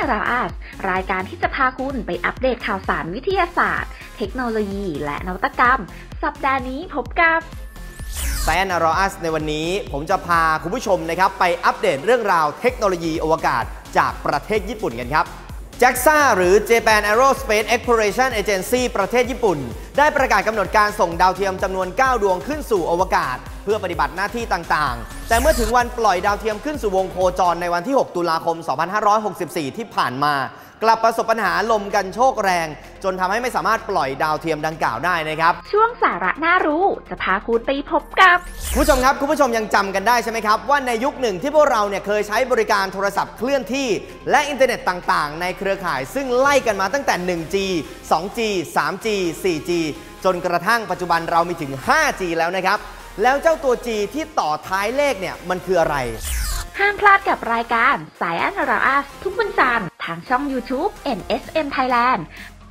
r a us รายการที่จะพาคุณไปอัปเดตข่าวสารวิทยาศาสตร์เทคโนโลยีและนวัตกรรมสัปดาห์นี้พบกับ Science r a us ในวันนี้ผมจะพาคุณผู้ชมนะครับไปอัปเดตเรื่องราวเทคโนโลยีอวกาศจากประเทศญี่ปุ่นกันครับ JAXA หรือ Japan Aerospace Exploration Agency ประเทศญี่ปุ่นได้ประกาศกำหนดการส่งดาวเทียมจำนวน 9 ดวงขึ้นสู่อวกาศเพื่อปฏิบัติหน้าที่ต่างๆแต่เมื่อถึงวันปล่อยดาวเทียมขึ้นสู่วงโคจรในวันที่ 6 ตุลาคม 2564 ที่ผ่านมากลับประสบปัญหาลมกันโชกแรงจนทำให้ไม่สามารถปล่อยดาวเทียมดังกล่าวได้นะครับช่วงสาระน่ารู้จะพาคุณไปพบกับคุณผู้ชมครับคุณผู้ชมยังจำกันได้ใช่ไหมครับว่าในยุคหนึ่งที่พวกเราเนี่ยเคยใช้บริการโทรศัพท์เคลื่อนที่และอินเทอร์เน็ตต่างๆในเครือข่ายซึ่งไล่กันมาตั้งแต่ 1G 2G 3G 4G จนกระทั่งปัจจุบันเรามีถึง 5G แล้วนะครับแล้วเจ้าตัว G ที่ต่อท้ายเลขเนี่ยมันคืออะไรห้ามพลาดกับรายการ Science r a us ทุกวันจันทร์ทางช่อง YouTube NSM Thailand